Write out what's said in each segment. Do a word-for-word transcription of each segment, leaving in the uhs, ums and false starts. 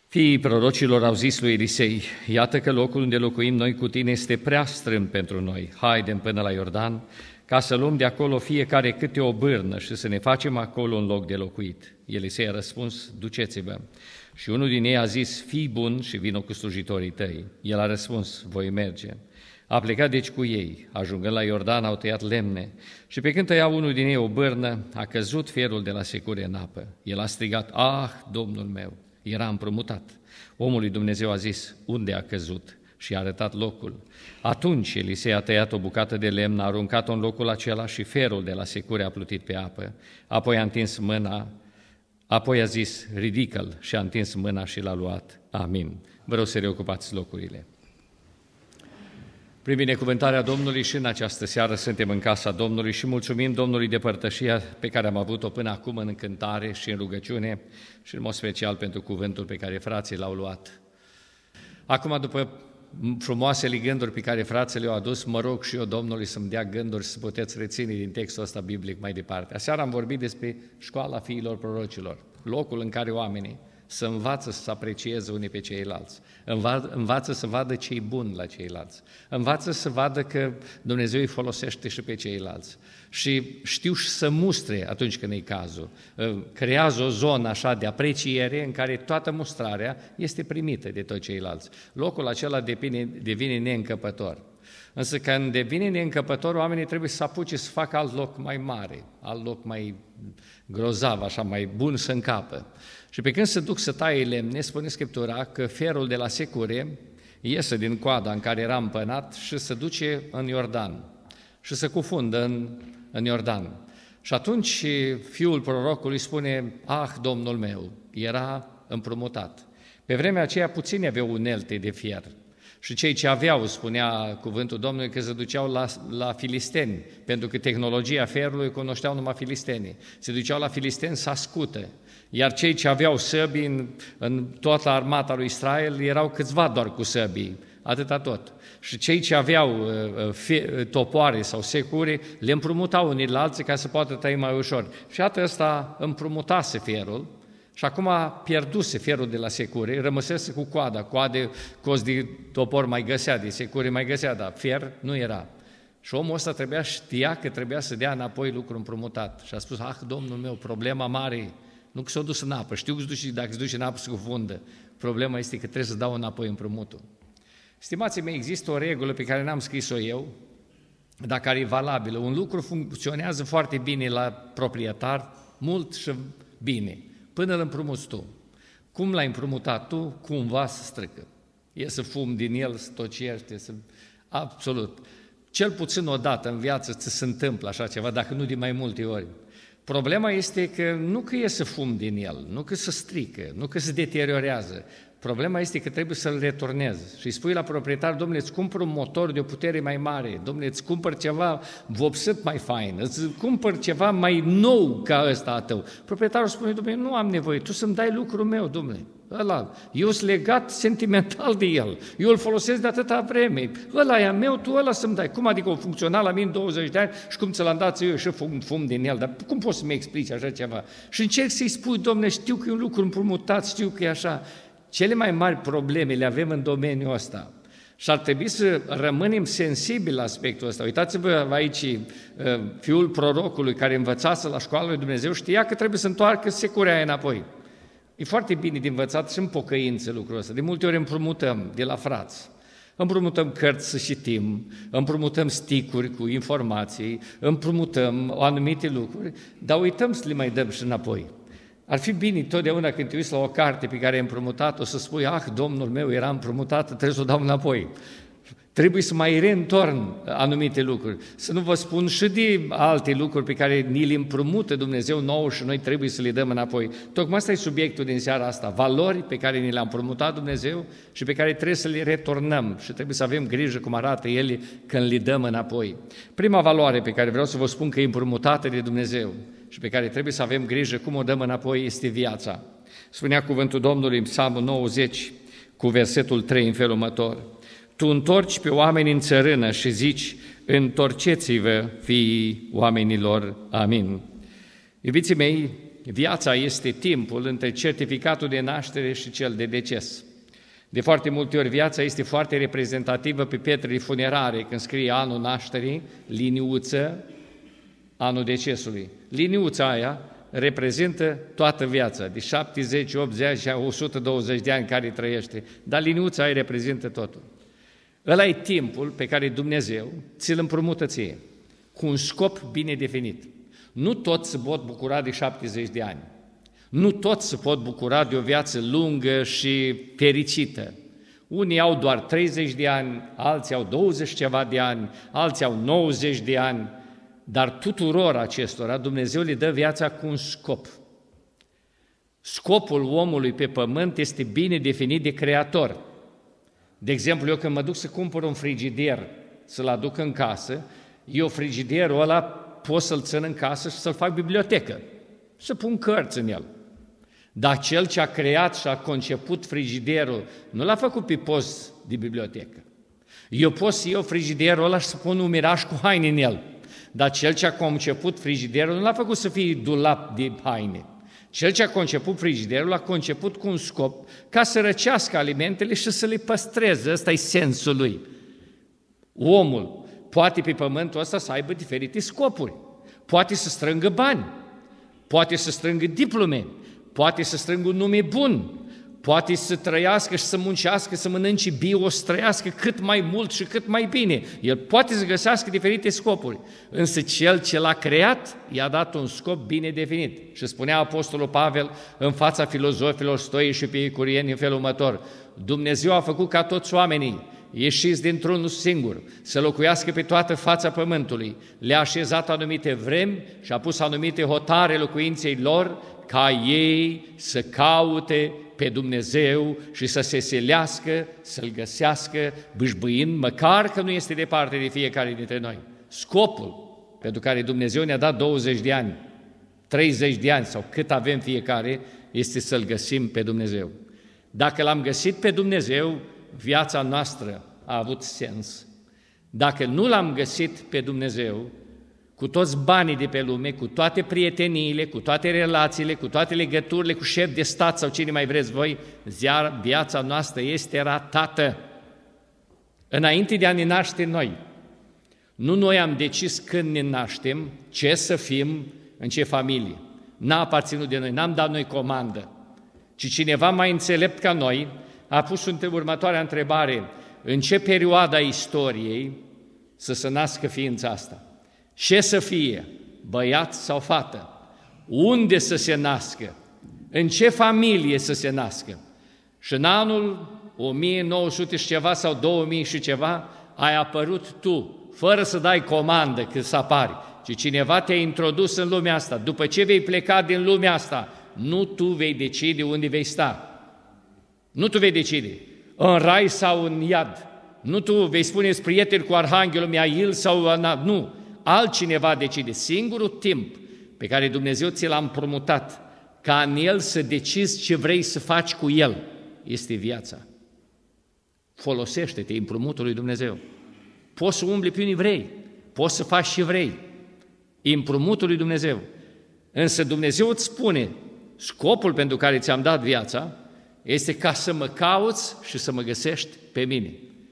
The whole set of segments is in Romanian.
Fiii prorocilor au zis lui Elisei: iată că locul unde locuim noi cu tine este prea strâmb pentru noi. Haidem până la Iordan, ca să luăm de acolo fiecare câte o bârnă și să ne facem acolo un loc de locuit. Elisei a răspuns: duceți-vă. Și unul din ei a zis: fii bun și vină cu slujitorii tăi. El a răspuns: voi merge. A plecat deci cu ei. Ajungând la Iordan, au tăiat lemne și pe când tăia unul din ei o bârnă, a căzut fierul de la secure în apă. El a strigat: ah, Domnul meu! Era împrumutat. Omul lui Dumnezeu a zis: unde a căzut? Și a arătat locul. Atunci Elisei a tăiat o bucată de lemn, a aruncat-o în locul acela și ferul de la secure a plutit pe apă. Apoi a întins mâna, apoi a zis: ridică-l, și a întins mâna și l-a luat. Amin. Vă rog să reocupați locurile. Prin binecuvântarea Domnului și în această seară suntem în casa Domnului și mulțumim Domnului de părtășia pe care am avut-o până acum în cântare și în rugăciune și în mod special pentru cuvântul pe care frații l-au luat. Acum, după frumoasele gânduri pe care frații le-au adus, mă rog și eu Domnului să-mi dea gânduri să puteți reține din textul ăsta biblic mai departe. Aseară am vorbit despre școala fiilor prorocilor, locul în care oamenii să învață să aprecieze unii pe ceilalți, învață să vadă ce-i bun la ceilalți, învață să vadă că Dumnezeu îi folosește și pe ceilalți și știu și să mustre atunci când e cazul. Creează o zonă așa de apreciere în care toată mustrarea este primită de toți ceilalți. Locul acela devine, devine neîncăpător. Însă când devine neîncăpător, oamenii trebuie să apuce să facă alt loc mai mare, alt loc mai grozav, așa, mai bun să încapă. Și pe când se duc să taie lemne, spune Scriptura că ferul de la secure iese din coada în care era împănat și se duce în Iordan și se cufundă în, în Iordan. Și atunci fiul prorocului spune: ah, Domnul meu, era împrumutat. Pe vremea aceea puțini aveau unelte de fier. Și cei ce aveau, spunea cuvântul Domnului, că se duceau la, la filisteni, pentru că tehnologia ferului cunoșteau numai filistenii. Se duceau la filisteni să ascute. Iar cei ce aveau săbii în, în toată armata lui Israel erau câțiva doar cu săbii, atâta tot. Și cei ce aveau uh, fe, topoare sau secure le împrumutau unii la alții ca să poată tăi mai ușor. Și atât ăsta împrumutase ferul și acum pierduse ferul de la secure, rămăsese cu coada, coade, cozi de topor mai găsea, de secure mai găsea, dar fer nu era. Și omul ăsta trebuia, știa că trebuia să dea înapoi lucru împrumutat. Și a spus: ah, Domnul meu, problema mare nu că s-a dus în apă, știu că duci, dacă se duce în apă se cufundă. Problema este că trebuie să dau înapoi împrumutul. Stimații mei, există o regulă pe care n-am scris-o eu, dar care e valabilă. Un lucru funcționează foarte bine la proprietar, mult și bine, până îl împrumuți tu. Cum l-ai împrumutat tu, cumva se strică. E să fum din el, să tocește, să... absolut. Cel puțin o dată în viață ți se întâmplă așa ceva, dacă nu de mai multe ori. Problema este că nu că e să fum din el, nu că se strică, nu că se deteriorează. Problema este că trebuie să-l returnezi și îi spui la proprietar: domnule, îți cumpăr un motor de o putere mai mare, domnule, îți cumpăr ceva vopsit mai fain, îți cumpăr ceva mai nou ca ăsta a tău. Proprietarul spune: domnule, nu am nevoie, tu să-mi dai lucrul meu, domnule. Ăla, eu sunt legat sentimental de el, eu îl folosesc de atâta vreme, ăla e a meu, tu ăla să-mi dai. Cum adică o funcționa la mine douăzeci de ani și cum ți l-am dat eu și fum, fum din el, dar cum poți să-mi explici așa ceva? Și încerc să-i spui: domnule, știu că e un lucru împrumutat, știu că e așa. Cele mai mari probleme le avem în domeniul ăsta și ar trebui să rămânem sensibili la aspectul ăsta. Uitați-vă aici, fiul prorocului care învățase la școala lui Dumnezeu știa că trebuie să întoarcă securea aia înapoi. E foarte bine de învățat și în pocăință lucrul ăsta. De multe ori împrumutăm de la frați, împrumutăm cărți să citim, împrumutăm sticuri cu informații, împrumutăm anumite lucruri, dar uităm să le mai dăm și înapoi. Ar fi bine totdeauna când te uiți la o carte pe care ai împrumutat-o să spui: ah, Domnul meu, era împrumutată, trebuie să o dau înapoi. Trebuie să mai reîntorn anumite lucruri. Să nu vă spun și de alte lucruri pe care ni le împrumută Dumnezeu nouă și noi trebuie să le dăm înapoi. Tocmai asta e subiectul din seara asta. Valori pe care ni le-a împrumutat Dumnezeu și pe care trebuie să le returnăm și trebuie să avem grijă cum arată ele când le dăm înapoi. Prima valoare pe care vreau să vă spun că e împrumutată de Dumnezeu și pe care trebuie să avem grijă cum o dăm înapoi este viața. Spunea cuvântul Domnului în Psalmul nouăzeci cu versetul trei în felul următor: tu întorci pe oameni în țărână și zici: întorceți-vă, fiii oamenilor. Amin. Iubiții mei, viața este timpul între certificatul de naștere și cel de deces. De foarte multe ori viața este foarte reprezentativă pe pietrele funerare, când scrie anul nașterii, liniuță, anul decesului. Liniuța aia reprezintă toată viața, de șaptezeci, optzeci și o sută douăzeci de ani care trăiește, dar liniuța aia reprezintă totul. Ăla e timpul pe care Dumnezeu ți-l împrumută ție, cu un scop bine definit. Nu toți se pot bucura de șaptezeci de ani. Nu toți se pot bucura de o viață lungă și fericită. Unii au doar treizeci de ani, alții au douăzeci ceva de ani, alții au nouăzeci de ani, dar tuturor acestora Dumnezeu le dă viața cu un scop. Scopul omului pe pământ este bine definit de Creator. De exemplu, eu când mă duc să cumpăr un frigider, să-l aduc în casă, eu frigiderul ăla pot să-l țin în casă și să-l fac bibliotecă, să pun cărți în el. Dar cel ce a creat și a conceput frigiderul nu l-a făcut pe post de bibliotecă. Eu pot să iau frigiderul ăla și să pun un miraș cu haine în el, dar cel ce a conceput frigiderul nu l-a făcut să fie dulap de haine. Cel ce a conceput frigiderul l-a conceput cu un scop ca să răcească alimentele și să le păstreze. Ăsta e sensul lui. Omul poate pe pământul ăsta să aibă diferite scopuri. Poate să strângă bani, poate să strângă diplome, poate să strângă un nume bun, poate să trăiască și să muncească, să mănânce bio, să trăiască cât mai mult și cât mai bine. El poate să găsească diferite scopuri, însă cel ce l-a creat i-a dat un scop bine definit. Și spunea Apostolul Pavel în fața filozofilor stoici și epicurieni în felul următor: Dumnezeu a făcut ca toți oamenii ieșiți dintr-unul singur, să locuiască pe toată fața pământului, le-a așezat anumite vremi și a pus anumite hotare locuinței lor, ca ei să caute pe Dumnezeu și să se selească, să-L găsească, bâșbâind, măcar că nu este departe de fiecare dintre noi. Scopul pentru care Dumnezeu ne-a dat douăzeci de ani, treizeci de ani sau cât avem fiecare, este să-L găsim pe Dumnezeu. Dacă L-am găsit pe Dumnezeu, viața noastră a avut sens. Dacă nu L-am găsit pe Dumnezeu, cu toți banii de pe lume, cu toate prieteniile, cu toate relațiile, cu toate legăturile cu șef de stat sau cine mai vreți voi, viața noastră este ratată. Înainte de a ne naște noi, nu noi am decis când ne naștem, ce să fim, în ce familie. N-a aparținut de noi, n-am dat noi comandă, ci cineva mai înțelept ca noi a pus următoarea întrebare: în ce perioadă a istoriei să se nască ființa asta? Ce să fie, băiat sau fată? Unde să se nască? În ce familie să se nască? Și în anul o mie nouă sute și ceva sau două mii și ceva ai apărut tu, fără să dai comandă când să apari, ci cineva te-a introdus în lumea asta. După ce vei pleca din lumea asta, nu tu vei decide unde vei sta. Nu tu vei decide, în rai sau în iad. Nu tu vei spune prieteni cu Arhanghelul Miail sau în... Nu, altcineva decide. Singurul timp pe care Dumnezeu ți l-a împrumutat ca în el să decizi ce vrei să faci cu el este viața. Folosește-te împrumutul lui Dumnezeu. Poți să umbli pe unde vrei, poți să faci ce vrei. Împrumutul lui Dumnezeu. Însă Dumnezeu îți spune, scopul pentru care ți-am dat viața este ca să mă cauți și să mă găsești pe mine.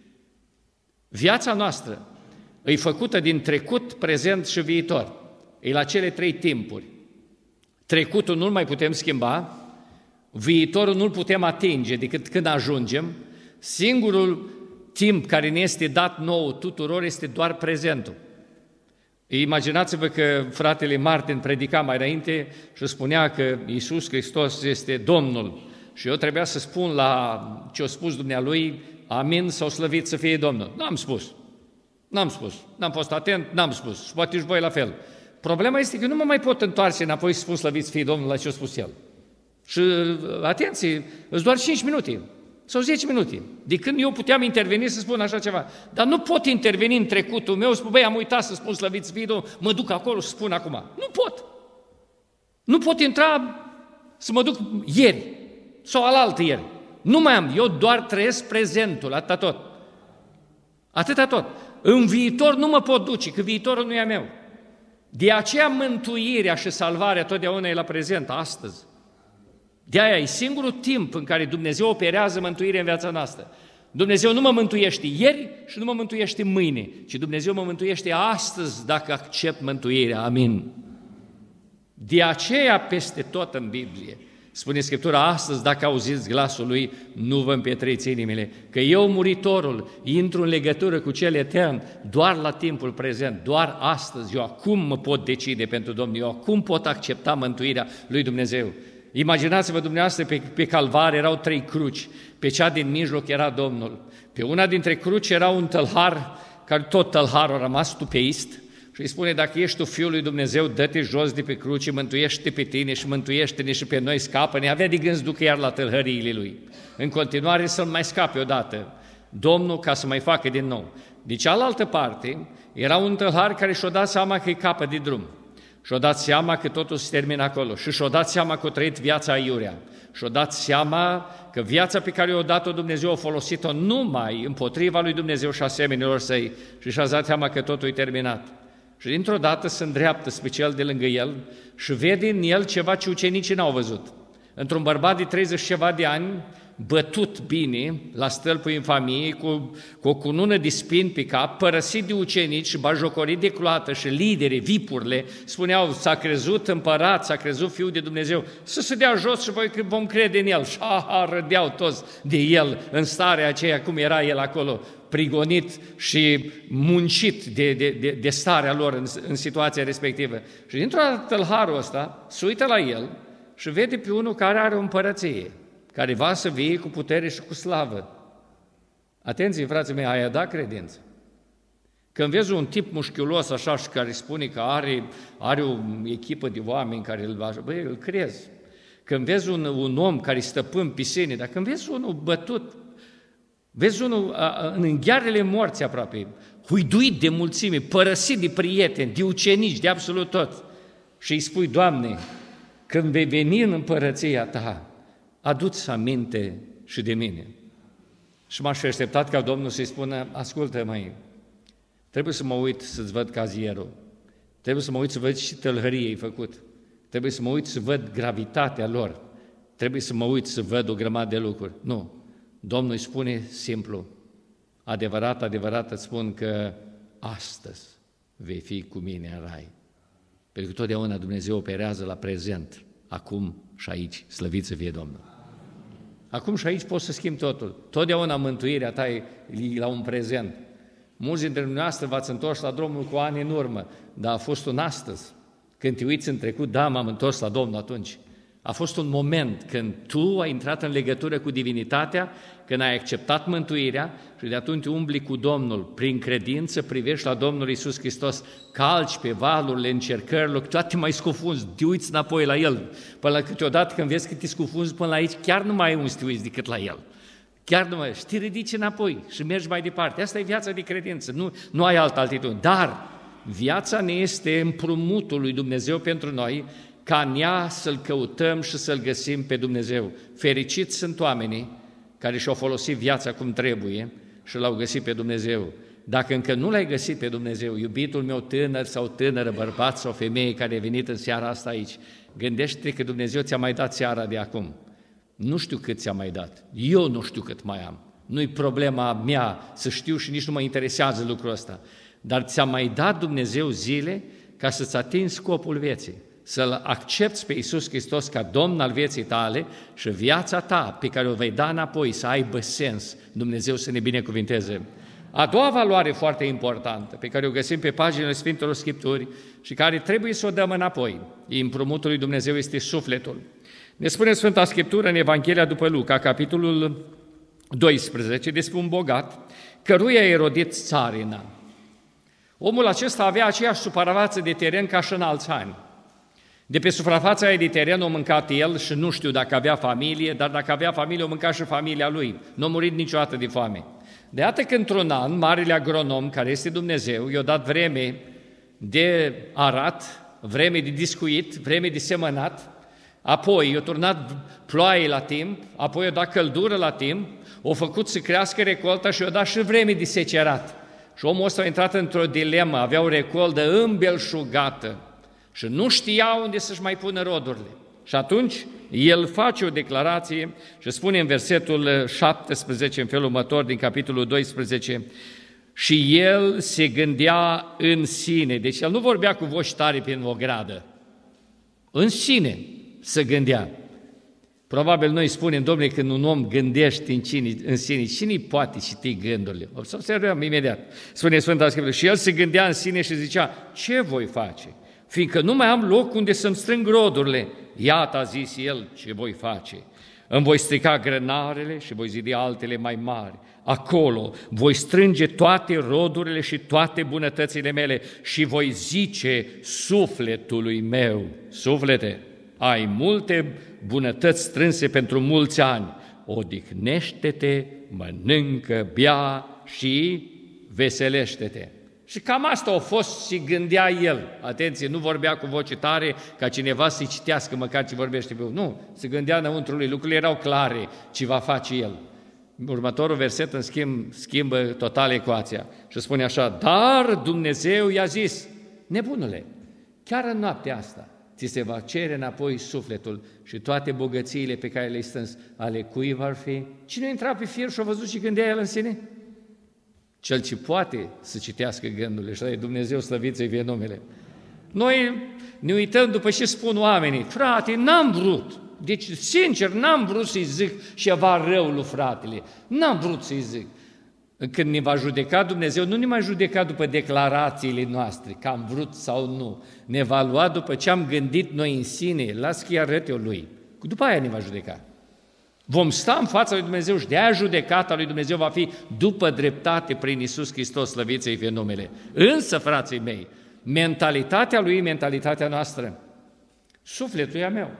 Viața noastră e făcută din trecut, prezent și viitor. E la cele trei timpuri. Trecutul nu-l mai putem schimba, viitorul nu-l putem atinge decât când ajungem, singurul timp care ne este dat nouă tuturor este doar prezentul. Imaginați-vă că fratele Martin predica mai înainte și spunea că Iisus Hristos este Domnul și eu trebuia să spun la ce a spus dumnealui, amin sau slăvit să fie Domnul. N-am spus, n-am spus, n-am fost atent, n-am spus și poate și voi la fel. Problema este că nu mă mai pot întoarce înapoi să spun slăvit să fie Domnul la ce a spus el. Și atenție, îți doar cinci minute sau zece minute, de când eu puteam interveni să spun așa ceva. Dar nu pot interveni în trecutul meu, spun, băi, am uitat să spun slăvit să fie Domnul, mă duc acolo și spun acum. Nu pot. Nu pot intra să mă duc ieri sau alaltă ieri. Nu mai am, eu doar trăiesc prezentul, atâta tot. Atâta tot. În viitor nu mă pot duce, că viitorul nu e a meu. De aceea mântuirea și salvarea totdeauna e la prezent, astăzi. De aia e singurul timp în care Dumnezeu operează mântuirea în viața noastră. Dumnezeu nu mă mântuiește ieri și nu mă mântuiește mâine, ci Dumnezeu mă mântuiește astăzi dacă accept mântuirea. Amin. De aceea peste tot în Biblie spune Scriptura, astăzi dacă auziți glasul Lui, nu vă împietriți inimile, că eu, muritorul, intru în legătură cu Cel etern doar la timpul prezent, doar astăzi, eu acum mă pot decide pentru Domnul, eu acum pot accepta mântuirea Lui Dumnezeu. Imaginați-vă dumneavoastră, pe, pe calvar erau trei cruci, pe cea din mijloc era Domnul, pe una dintre cruci era un tălhar, care tot tălharul a rămas tupeist, și îi spune, dacă ești tu Fiul lui Dumnezeu, dă-te jos de pe cruce, mântuiește pe tine și mântuiește-ne și pe noi, scapă-ne. Avea de gând să ducă iar la tălhăriile lui. În continuare să-l mai scape odată Domnul ca să mai facă din nou. De cealaltă parte, era un tălhar care și-o dat seama că e capă de drum. Și-o dat seama că totul se termină acolo și și-o dat seama că o trăit viața aiurea. Și-o dat seama că viața pe care i-a dat-o Dumnezeu a folosit-o numai împotriva lui Dumnezeu și asemenilor săi și și-a dat seama că totul e terminat. Și dintr-o dată se îndreaptă special de lângă el și vede în el ceva ce ucenicii n-au văzut. Într-un bărbat de treizeci și ceva de ani, bătut bine la stâlpul infamiei, cu, cu o cunună de spini pe cap, părăsit de ucenici și bajocorit de cloată și lideri, vipurile, spuneau, s-a crezut împărat, s-a crezut Fiul de Dumnezeu, să se dea jos și voi vom crede în el. Și aha, râdeau toți de el în starea aceea, cum era el acolo, prigonit și muncit de, de, de, de starea lor în, în situația respectivă. Și dintr-o dată tălharul ăsta se uită la el și vede pe unul care are o împărăție, care va să vie cu putere și cu slavă. Atenție, frații mei, aia da credință. Când vezi un tip mușchiulos așa și care spune că are, are o echipă de oameni care îl va... Băi, îl crezi. Când vezi un, un om care stăpân pe sine, dar când vezi unul bătut, vezi unul în înghearele morții aproape, huiduit de mulțime, părăsit de prieteni, de ucenici, de absolut tot, și îi spui, Doamne, când vei veni în împărăția Ta, adu-ți aminte și de mine. Și m-aș fi așteptat ca Domnul să-i spună, ascultă mai, trebuie să mă uit să-ți văd cazierul, trebuie să mă uit să văd și tălhărie ai făcut, trebuie să mă uit să văd gravitatea lor, trebuie să mă uit să văd o grămadă de lucruri. Nu, Domnul îi spune simplu, adevărat, adevărat îți spun că astăzi vei fi cu mine în rai. Pentru că totdeauna Dumnezeu operează la prezent, acum și aici, slăvit să fie Domnul. Acum și aici poți să schimbi totul. Totdeauna mântuirea ta e la un prezent. Mulți dintre dumneavoastră v-ați întors la drumul cu ani în urmă, dar a fost un astăzi. Când te uiți în trecut, da, m-am întors la Domnul atunci. A fost un moment când tu ai intrat în legătură cu divinitatea, când ai acceptat mântuirea și de atunci umbli cu Domnul. Prin credință privești la Domnul Iisus Hristos, calci pe valurile încercărilor, toate mai scufunzi, te uiți înapoi la El. Până la câteodată când vezi că te scufunzi până la aici, chiar nu mai ai unde să te uiți decât la El. Chiar nu mai ai. Și te ridici înapoi și mergi mai departe. Asta e viața de credință, nu, nu ai altă altitudine. Dar viața ne este împrumutul lui Dumnezeu pentru noi, ca în ea să-L căutăm și să-L găsim pe Dumnezeu. Fericiți sunt oamenii care și-au folosit viața cum trebuie și L-au găsit pe Dumnezeu. Dacă încă nu L-ai găsit pe Dumnezeu, iubitul meu tânăr sau tânără, bărbat sau femeie care a venit în seara asta aici, gândește-te că Dumnezeu ți-a mai dat seara de acum. Nu știu cât ți-a mai dat. Eu nu știu cât mai am. Nu-i problema mea să știu și nici nu mă interesează lucrul ăsta. Dar ți-a mai dat Dumnezeu zile ca să-ți atingi scopul vieții. Să-L accepți pe Iisus Hristos ca Domn al vieții tale și viața ta pe care o vei da înapoi să aibă sens. Dumnezeu să ne binecuvinteze. A doua valoare foarte importantă pe care o găsim pe paginile Sfintelor Scripturi și care trebuie să o dăm înapoi, împrumutul lui Dumnezeu, este sufletul. Ne spune Sfânta Scriptură în Evanghelia după Luca, capitolul doisprezece, despre un bogat căruia i-a rodit țarina. Omul acesta avea aceeași suprafață de teren ca și în alți ani. De pe suprafața aia de teren o mâncat el și nu știu dacă avea familie, dar dacă avea familie o mânca și familia lui. Nu a murit niciodată de foame. De iată că într-un an, marele agronom, care este Dumnezeu, i-a dat vreme de arat, vreme de discuit, vreme de semănat, apoi i-a turnat ploaie la timp, apoi i-a dat căldură la timp, a făcut să crească recolta și i-a dat și vreme de secerat. Și omul ăsta a intrat într-o dilemă, avea o recoldă îmbelșugată și nu știa unde să-și mai pună rodurile. Și atunci el face o declarație și spune în versetul șaptesprezece, în felul următor, din capitolul doisprezece, și el se gândea în sine. Deci el nu vorbea cu voci tare prin o gradă. În sine se gândea. Probabil noi spunem, domnule, când un om gândește în, cine, în sine, cine poate citi gândurile? Observăm imediat. Spune Sfânta Scriptură. Și el se gândea în sine și zicea, ce voi face? Fiindcă nu mai am loc unde să-mi strâng rodurile. Iată, a zis el, ce voi face? Îmi voi strica grănarele și voi zidi altele mai mari. Acolo voi strânge toate rodurile și toate bunătățile mele și voi zice sufletului meu, suflete, ai multe bunătăți strânse pentru mulți ani, odihnește-te, mănâncă, bea și veselește-te. Și cam asta a fost și gândea el. Atenție, nu vorbea cu voce tare ca cineva să-i citească măcar ce vorbește pe el. Nu, se gândea înăuntru lui, lucrurile erau clare ce va face el. Următorul verset, în schimb, schimbă total ecuația și spune așa, dar Dumnezeu i-a zis, nebunule, chiar în noaptea asta ți se va cere înapoi sufletul și toate bogățiile pe care le-ai strâns, ale cui vor fi? Cine intra pe fir și a văzut și gândea el în sine? Cel ce poate să citească gândurile, și e Dumnezeu, slăvit să-i fie numele. Noi ne uităm după ce spun oamenii, frate, n-am vrut, deci sincer n-am vrut să-i zic ceva rău lui fratele, n-am vrut să-i zic. Când ne va judeca Dumnezeu, nu ne mai judeca după declarațiile noastre, că am vrut sau nu, ne va lua după ce am gândit noi în sine, las că-i arăt eu lui, după aia ne va judeca. Vom sta în fața lui Dumnezeu și de-aia judecata lui Dumnezeu va fi după dreptate prin Iisus Hristos, slăvit să-i fie numele. Însă, frații mei, mentalitatea lui, mentalitatea noastră, sufletul e a meu.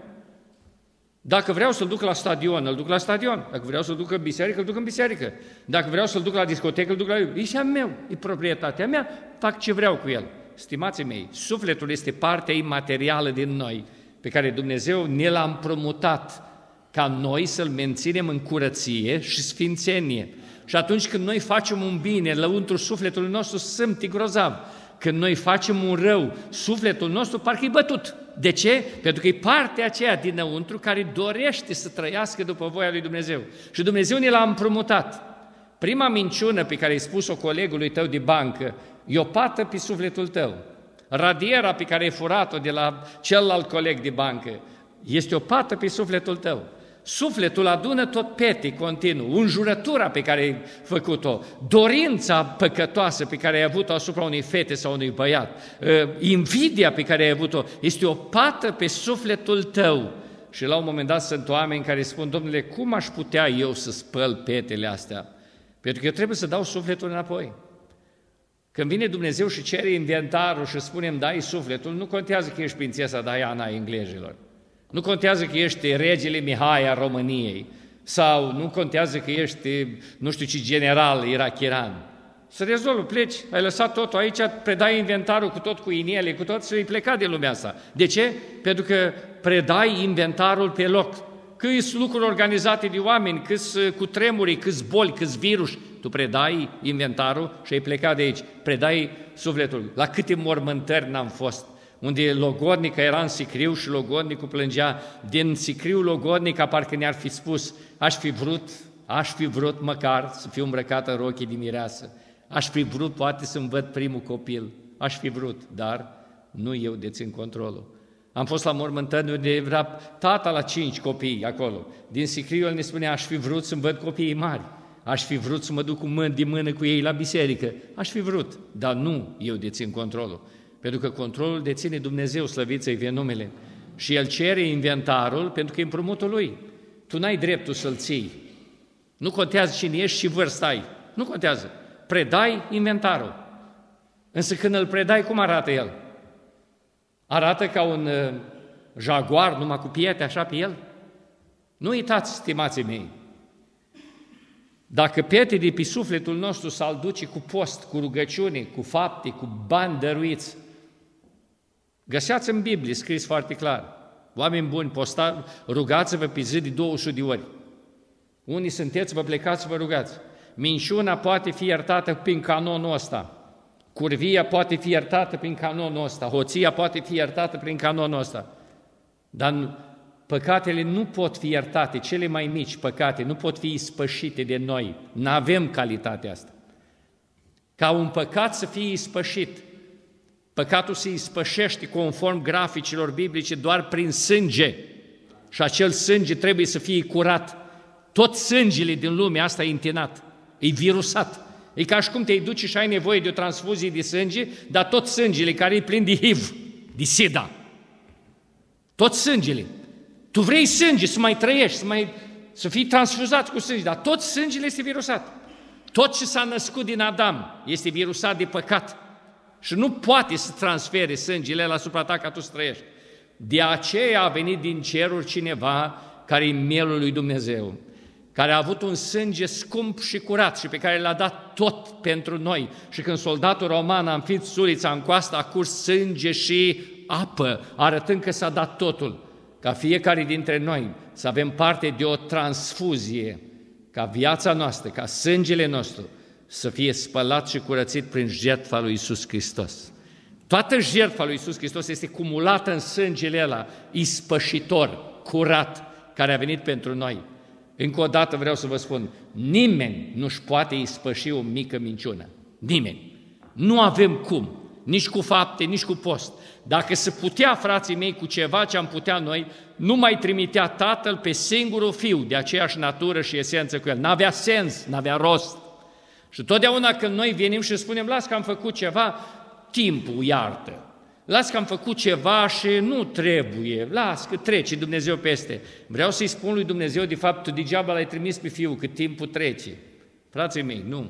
Dacă vreau să-l duc la stadion, îl duc la stadion. Dacă vreau să-l duc în biserică, îl duc în biserică. Dacă vreau să-l duc la discotecă, îl duc la... E și a meu, e proprietatea mea, fac ce vreau cu el. Stimații mei, sufletul este partea imaterială din noi, pe care Dumnezeu ne l-a împrumutat ca noi să-l menținem în curăție și sfințenie. Și atunci când noi facem un bine, lăuntru sufletul nostru simte grozav. Când noi facem un rău, sufletul nostru parcă e bătut. De ce? Pentru că e partea aceea dinăuntru care dorește să trăiască după voia lui Dumnezeu. Și Dumnezeu ne l-a împrumutat. Prima minciună pe care ai spus-o colegului tău de bancă, e o pată pe sufletul tău. Radiera pe care ai furat-o de la celălalt coleg de bancă, este o pată pe sufletul tău. Sufletul adună tot pete continuu, înjurătura pe care ai făcut-o, dorința păcătoasă pe care ai avut-o asupra unei fete sau unui băiat, invidia pe care ai avut-o, este o pată pe sufletul tău. Și la un moment dat sunt oameni care spun, domnule, cum aș putea eu să spăl petele astea? Pentru că eu trebuie să dau sufletul înapoi. Când vine Dumnezeu și cere inventarul și spune, îmi dai sufletul, nu contează că ești prințesa Diana a englezilor. Nu contează că ești regele Mihai al României sau nu contează că ești, nu știu ce, general irachian. Să rezolvă, pleci, ai lăsat totul aici, predai inventarul cu tot, cu inele, cu tot și îi pleca de lumea asta. De ce? Pentru că predai inventarul pe loc. Câți lucruri organizate de oameni, câți cu tremuri, câți boli, câți virus, tu predai inventarul și ai plecat de aici. Predai sufletul. La câte mormântări n-am fost, unde logodnica era în sicriu și logodnicul plângea, din sicriu logodnica parcă ne-ar fi spus, aș fi vrut, aș fi vrut măcar să fiu îmbrăcată în rochii de mireasă, aș fi vrut poate să-mi văd primul copil, aș fi vrut, dar nu eu dețin controlul. Am fost la mormântări unde era tata la cinci copii acolo, din sicriu el ne spunea, aș fi vrut să-mi văd copiii mari, aș fi vrut să mă duc cu mână de mână cu ei la biserică, aș fi vrut, dar nu eu dețin controlul. Pentru că controlul deține Dumnezeu, slăvit să-i fie numele. Și El cere inventarul pentru că e împrumutul Lui. Tu n-ai dreptul să-l ții. Nu contează cine ești și vârsta ai. Nu contează. Predai inventarul. Însă când îl predai, cum arată el? Arată ca un uh, jaguar numai cu piete așa pe el? Nu uitați, stimații mei. Dacă piete de pe sufletul nostru s-al duce cu post, cu rugăciune, cu fapte, cu bani dăruiți, găseați în Biblie scris foarte clar. Oameni buni, posta, rugați-vă pe zi de două sute de ori. Unii sunteți, vă plecați, vă rugați. Minciuna poate fi iertată prin canonul ăsta. Curvia poate fi iertată prin canonul ăsta. Hoția poate fi iertată prin canonul ăsta. Dar păcatele nu pot fi iertate, cele mai mici păcate nu pot fi ispășite de noi. Nu avem calitatea asta. Ca un păcat să fie ispășit, păcatul se ispășește conform graficilor biblice doar prin sânge. Și acel sânge trebuie să fie curat. Tot sângele din lumea asta e întinat, e virusat. E ca și cum te-ai duce și ai nevoie de o transfuzie de sânge, dar tot sângele care e plin de H I V, de SIDA, tot sângele. Tu vrei sânge să mai trăiești, să, mai, să fii transfuzat cu sânge, dar tot sângele este virusat. Tot ce s-a născut din Adam este virusat de păcat și nu poate să transfere sângele ăla asupra ta ca tu să trăiești. De aceea a venit din ceruri cineva care e mielul lui Dumnezeu, care a avut un sânge scump și curat și pe care l-a dat tot pentru noi. Și când soldatul roman a înfins sulița în coastă, a curs sânge și apă, arătând că s-a dat totul. Ca fiecare dintre noi să avem parte de o transfuzie, ca viața noastră, ca sângele nostru să fie spălat și curățit prin jertfa lui Iisus Hristos. Toată jertfa lui Iisus Hristos este cumulată în sângele ăla, ispășitor, curat, care a venit pentru noi. Încă o dată vreau să vă spun, nimeni nu-și poate ispăși o mică minciună. Nimeni. Nu avem cum, nici cu fapte, nici cu post. Dacă se putea, frații mei, cu ceva ce am putea noi, nu mai trimitea Tatăl pe singurul Fiu de aceeași natură și esență cu El. N-avea sens, n-avea rost. Și totdeauna când noi venim și spunem, las că am făcut ceva, timpul iartă. Las că am făcut ceva și nu trebuie, las că trece Dumnezeu peste. Vreau să-i spun lui Dumnezeu, de fapt, tu degeaba l-ai trimis pe Fiul, că timpul trece. Frații mei, nu.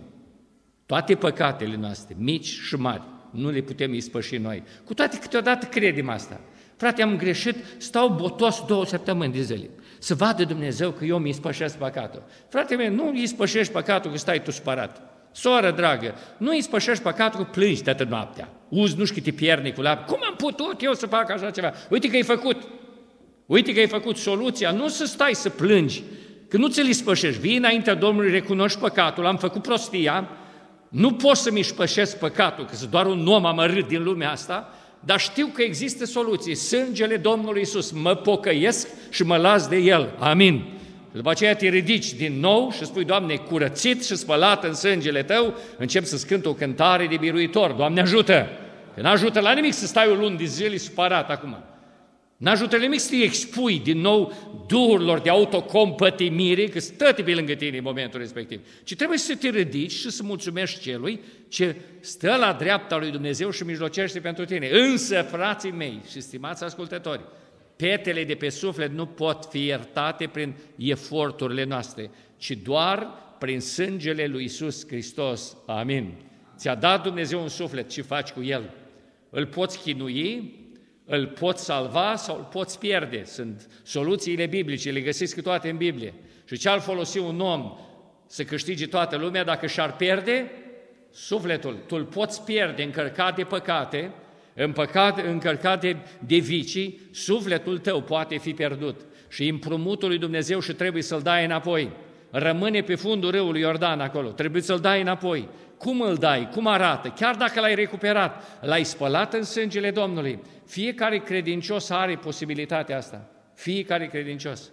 Toate păcatele noastre, mici și mari, nu le putem ispăși noi. Cu toate câteodată credem asta. Frate, am greșit, stau botos două săptămâni de zile. Să vadă Dumnezeu că eu mi ispășesc păcatul. Frate meu, nu ispășești păcatul că stai tu supărat. Soră dragă, nu ispășești păcatul că plângi toată noaptea. Uzi nu știu câte pierne cu lapte. Cum am putut eu să fac așa ceva? Uite că ai făcut. Uite că ai făcut soluția. Nu să stai să plângi, că nu ți-l ispășești. Vii înaintea Domnului, recunoști păcatul, am făcut prostia, nu pot să-mi ispășesc păcatul, că sunt doar un om amărât din lumea asta, dar știu că există soluții. Sângele Domnului Iisus, mă pocăiesc și mă las de El. Amin. După aceea te ridici din nou și spui, Doamne, curățit și spălat în sângele Tău, încep să-ți cânt o cântare de biruitor. Doamne, ajută! Că n-ajută la nimic să stai o lună de zile supărat acum. N-ajută la nimic să te expui din nou duhurilor de autocompătimire, că stă pe lângă tine în momentul respectiv. Ci trebuie să te ridici și să mulțumești celui ce stă la dreapta lui Dumnezeu și mijlocește pentru tine. Însă, frații mei și stimați ascultători, petele de pe suflet nu pot fi iertate prin eforturile noastre, ci doar prin sângele lui Iisus Hristos. Amin. Ți-a dat Dumnezeu un suflet, ce faci cu el? Îl poți chinui, îl poți salva sau îl poți pierde. Sunt soluțiile biblice, le găsiți toate în Biblie. Și ce-ar folosi un om să câștige toată lumea dacă și-ar pierde sufletul? Tu îl poți pierde încărcat de păcate, Împăcat, încărcat de, de vicii, sufletul tău poate fi pierdut și împrumutul lui Dumnezeu și trebuie să-l dai înapoi. Rămâne pe fundul râului Iordan acolo, trebuie să-l dai înapoi. Cum îl dai? Cum arată? Chiar dacă l-ai recuperat, l-ai spălat în sângele Domnului. Fiecare credincios are posibilitatea asta. Fiecare credincios.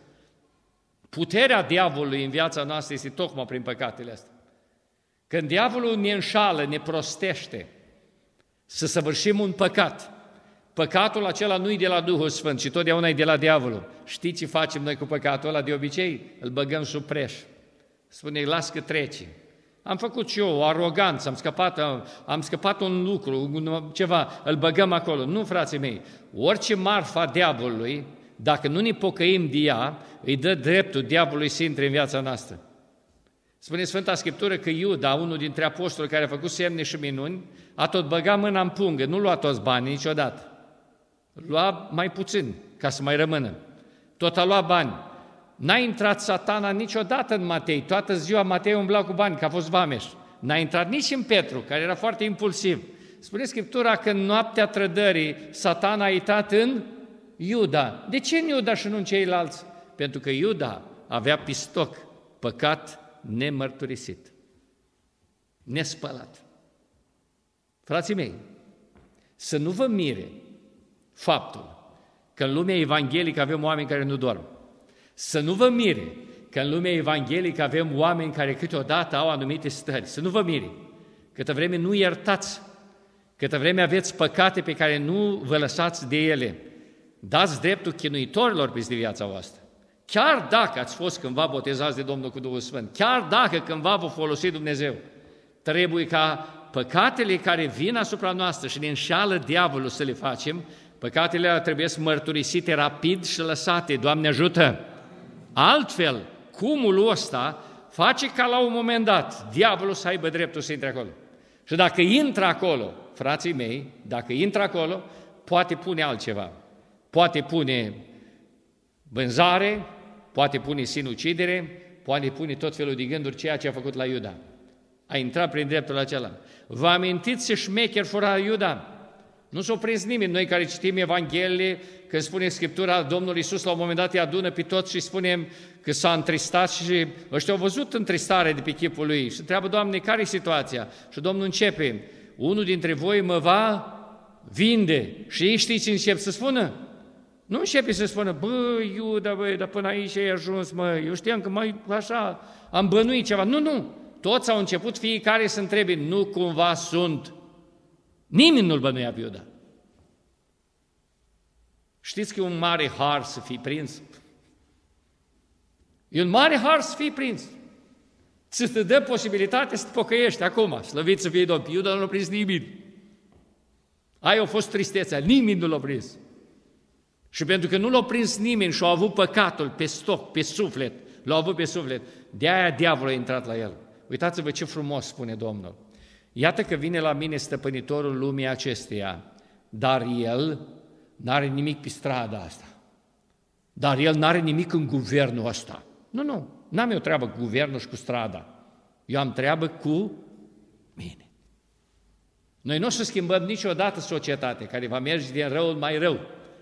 Puterea diavolului în viața noastră este tocmai prin păcatele astea. Când diavolul ne înșală, ne prostește, să săvârșim un păcat. Păcatul acela nu e de la Duhul Sfânt, ci totdeauna e de la diavolul. Știți ce facem noi cu păcatul ăla de obicei? Îl băgăm sub preș. Spune, las că trece. Am făcut și eu o aroganță, am scăpat, am scăpat un lucru, ceva, îl băgăm acolo. Nu, frații mei, orice marfa diavolului, dacă nu ne pocăim de ea, îi dă dreptul diavolului să intre în viața noastră. Spune Sfânta Scriptură că Iuda, unul dintre apostoli care a făcut semne și minuni, a tot băgat mâna în pungă, nu lua toți banii niciodată. Lua mai puțin, ca să mai rămână. Tot a luat bani. N-a intrat Satana niciodată în Matei, toată ziua Matei umbla cu bani, că a fost vameș. N-a intrat nici în Petru, care era foarte impulsiv. Spune Scriptura că în noaptea trădării Satana a intrat în Iuda. De ce în Iuda și nu în ceilalți? Pentru că Iuda avea pistoc, păcat nemărturisit. nespălat. Frații mei, să nu vă mire faptul că în lumea evanghelică avem oameni care nu dorm. Să nu vă mire că în lumea evanghelică avem oameni care câteodată au anumite stări. Să nu vă mire. Câtă vreme nu iertați, câtă vreme aveți păcate pe care nu vă lăsați de ele, dați dreptul chinuitorilor peste viața voastră. Chiar dacă ați fost cândva botezați de Domnul cu Duhul Sfânt, chiar dacă cândva vă folosi Dumnezeu, trebuie ca păcatele care vin asupra noastră și ne înșală diavolul să le facem, păcatele alea trebuie să mărturisite rapid și lăsate. Doamne ajută! Altfel, cumulul ăsta face ca la un moment dat diavolul să aibă dreptul să intre acolo. Și dacă intră acolo, frații mei, dacă intră acolo, poate pune altceva. Poate pune vânzare, poate pune sinucidere, poate pune tot felul de gânduri, ceea ce a făcut la Iuda. A intrat prin dreptul acela. Vă amintiți ce șmecher fura Iuda? Nu s-a prins nimeni. Noi care citim Evanghelie, când spune Scriptura, Domnul Iisus la un moment dat îi adună pe toți și spunem că s-a întristat și ăștia au văzut întristare de pe chipul lui și întreabă, Doamne, care e situația? Și Domnul începe, unul dintre voi mă va vinde. Și ei știți ce încep să spună? Nu începe să spună, bă, Iuda, băi, dar până aici ai ajuns, mă, eu știam că mai așa am bănuit ceva. Nu, nu, toți au început fiecare să întrebe, nu cumva sunt. Nimeni nu-l bănuia pe Iuda. Știți că e un mare har să fii prins? E un mare har să fii prins. Ți te dă posibilitatea să te pocăiești acum, slăvit să fie Domnul. Iuda nu l-a prins nimeni. Aia a fost tristețea, nimeni nu l-a prins. Și pentru că nu l-a prins nimeni și a avut păcatul pe stoc, pe suflet, l-a avut pe suflet, de-aia diavolul a intrat la el. Uitați-vă ce frumos spune Domnul. Iată că vine la mine stăpânitorul lumii acesteia, dar el n-are nimic pe strada asta. Dar el n-are nimic în guvernul ăsta. Nu, nu, n-am eu treabă cu guvernul și cu strada. Eu am treabă cu mine. Noi nu o să schimbăm niciodată societatea care va merge din rău în mai rău.